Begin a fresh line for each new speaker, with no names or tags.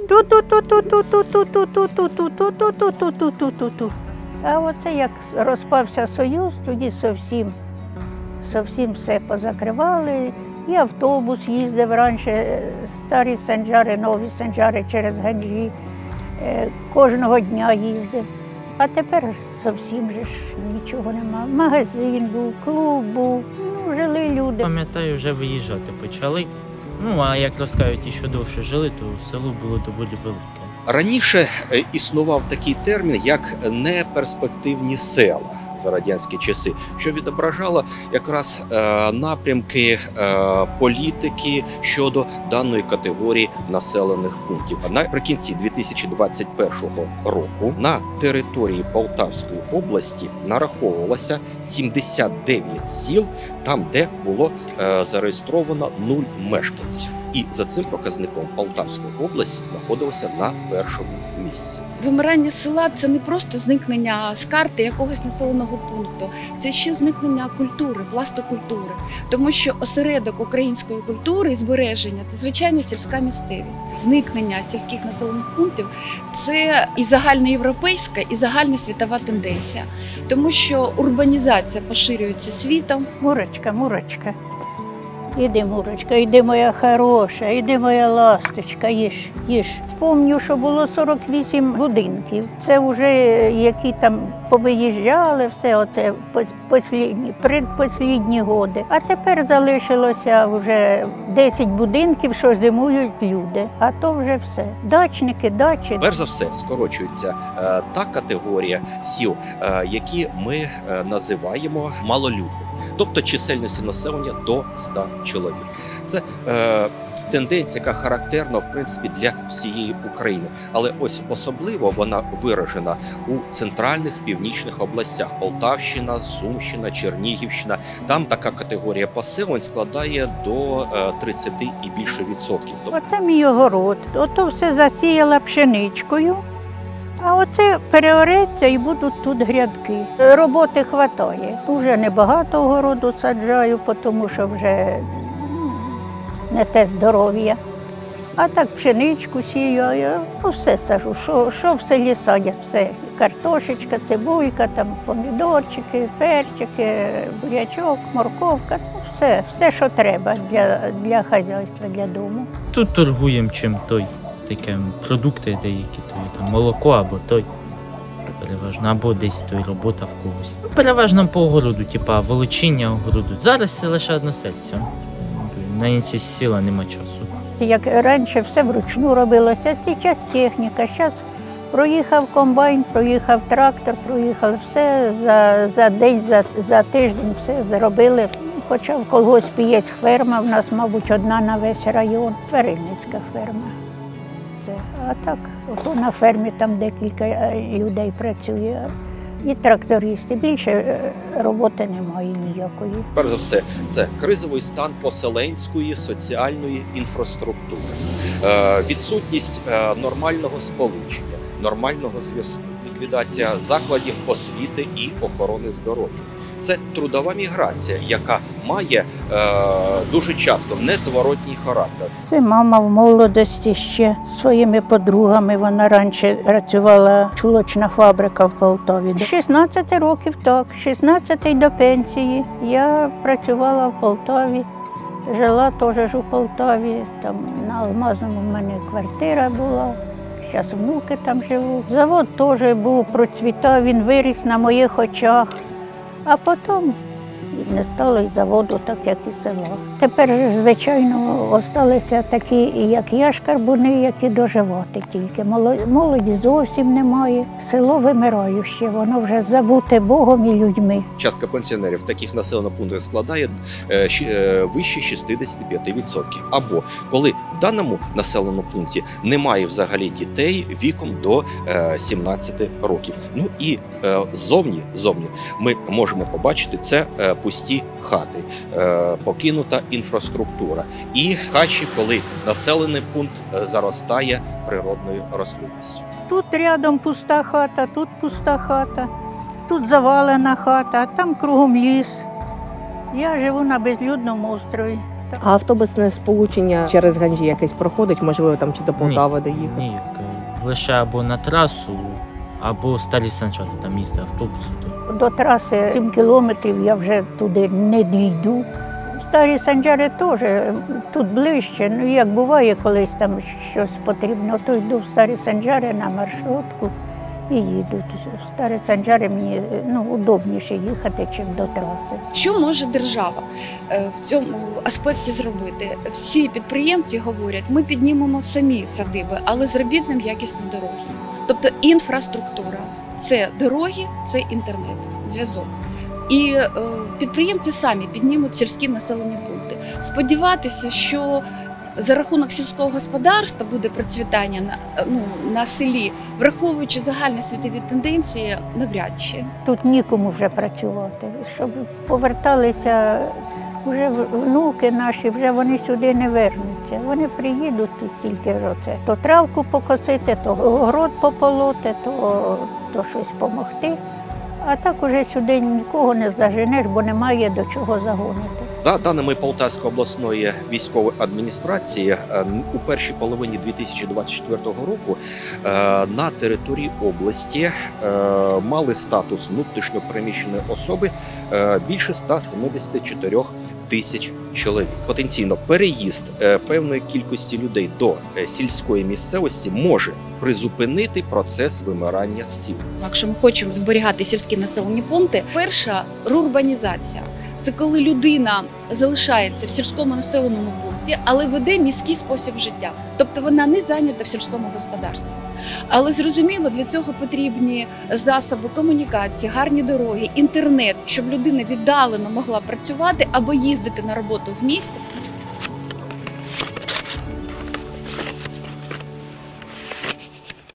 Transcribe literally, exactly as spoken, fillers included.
Ту-ту-ту-ту-ту-ту-ту-ту-ту-ту-ту-ту-ту-ту-ту-ту-ту-ту. А оце як розпався Союз, тоді зовсім, зовсім все позакривали. І автобус їздив раніше, старі санжари, нові санжари через Ганжі. Кожного дня їздив. А тепер зовсім же ж нічого нема. Магазин був, клуб був, ну, жили люди.
Пам'ятаю, вже виїжджати почали. Ну, а як розказують, і що довше жили, то село було доволі велике.
Раніше існував такий термін, як неперспективні села за радянські часи, що відображало якраз е, напрямки е, політики щодо даної категорії населених пунктів. Наприкінці дві тисячі двадцять першого року на території Полтавської області нараховувалося сімдесят дев'ять сіл, там, де було е, зареєстровано нуль мешканців. І за цим показником Полтавська область знаходилася на першому місці.
Вимирання села – це не просто зникнення з карти якогось населеного пункту, це ще зникнення культури, пласту культури. Тому що осередок української культури і збереження – це, звичайно, сільська місцевість. Зникнення сільських населених пунктів – це і загальноєвропейська, і загальносвітова тенденція. Тому що урбанізація поширюється світом.
Мурочка, Мурочка. Іди, Мурочка, іди, моя хороша, іди, моя ласточка, їж, їж. Пам'ятаю, що було сорок вісім будинків. Це вже які там повиїжджали, все оце послідні, предпослідні роки. А тепер залишилося вже десять будинків, що зимують люди. А то вже все. Дачники, дачі.
Перш за все, скорочується е, та категорія сіл, е, які ми е, називаємо малолюдними. Тобто чисельності населення до ста чоловік. Це е, тенденція, яка характерна, в принципі, для всієї України. Але ось особливо вона виражена у центральних північних областях. Полтавщина, Сумщина, Чернігівщина. Там така категорія поселень складає до е, тридцяти і більше відсотків.
Оце мій огород. Ото все засіяла пшеничкою. А оце переореться і будуть тут грядки. Роботи вистачає. Уже небагато огороду саджаю, тому що вже не те здоров'я. А так пшеничку сію, я ну, все сажу, що, що в селі садять, все. Картошечка, цибулька, там, помідорчики, перчики, бурячок, морковка, ну, все, все, що треба для, для хазяйства, для дому.
Тут торгуємо чим той. Таке продукти деякі, то там молоко або той, переважно, або десь той робота в когось. Ну, переважно по огороду, типа волочіння огороду. Зараз це лише односельця. На інші сіла нема часу.
Як раніше все вручну робилося, зараз техніка. Зараз проїхав комбайн, проїхав трактор, проїхав все за, за день, за, за тиждень все зробили. Хоча в колгоспі є ферма, в нас, мабуть, одна на весь район, тваринницька ферма. А так, ото на фермі там декілька людей працює, і трактористи. Більше роботи немає ніякої.
Перш за все, це кризовий стан поселенської соціальної інфраструктури, е, відсутність е, нормального сполучення, нормального зв'язку, ліквідація закладів освіти і охорони здоров'я. Це трудова міграція, яка має е, дуже часто незворотній характер.
Це мама в молодості ще зі своїми подругами. Вона раніше працювала чулочна фабрика в Полтаві. З шістнадцяти років так, з шістнадцяти до пенсії. Я працювала в Полтаві, жила теж у Полтаві. Там на Алмазному в мене квартира була. Зараз внуки там живуть. Завод теж був, процвітав, він виріс на моїх очах. А потім не стало і заводу, так як і село. Тепер же, звичайно, залишилися такі, як я, шкарбуни, які доживати тільки. Молоді зовсім немає. Село вимираюче, воно вже забуте Богом і людьми.
Частка пенсіонерів в таких населених пунктах складає е, е, вище шістдесят п'ять відсотків. Або коли в даному населеному пункті немає взагалі дітей віком до е, сімнадцяти років. Ну і е, ззовні, ззовні ми можемо побачити, це е, пусті хати, е, покинута інфраструктура і хащі, коли населений пункт заростає природною рослинністю.
Тут рядом пуста хата, тут пуста хата, тут завалена хата, а там кругом ліс. Я живу на безлюдному острові. так.
А автобусне сполучення через Ганжі якесь проходить, можливо, там чи до Полтави доїхати?
Ні, е, лише або на трасу, або Старі Санчари, там їздить автобус. То.
До траси сім кілометрів я вже туди не дійду. Старі Санжари теж тут ближче. Ну, як буває, колись там щось потрібно, то йду в Старі Санжари на маршрутку і їду. В Старі Санжари мені ну, удобніше їхати, ніж до траси.
Що може держава е, в цьому аспекті зробити? Всі підприємці говорять, ми піднімемо самі садиби, але зробіть нам якісні дороги. Тобто інфраструктура – це дороги, це інтернет, зв'язок. І е, підприємці самі піднімуть сільські населені пункти. Сподіватися, що за рахунок сільського господарства буде процвітання на, ну, на селі, враховуючи загальні світові тенденції, навряд чи.
Тут нікому вже працювати. Щоб поверталися вже внуки наші, вже вони сюди не вернуться. Вони приїдуть тут тільки оце. То травку покосити, то город пополоти, то, то щось допомогти. А так уже сюди нікого не заженеш, бо немає до чого загонити.
За даними Полтавської обласної військової адміністрації, у першій половині дві тисячі двадцять четвертого року на території області мали статус внутрішньо переміщеної особи більше ста сімдесят чотири тисяч чоловік. Потенційно переїзд певної кількості людей до сільської місцевості може призупинити процес вимирання з сіл.
Якщо ми хочемо зберігати сільські населені пункти, перша – рурбанізація. Це коли людина залишається в сільському населеному пункті, але веде міський спосіб життя. Тобто вона не зайнята в сільському господарстві. Але зрозуміло, для цього потрібні засоби комунікації, гарні дороги, інтернет, щоб людина віддалено могла працювати або їздити на роботу в місті.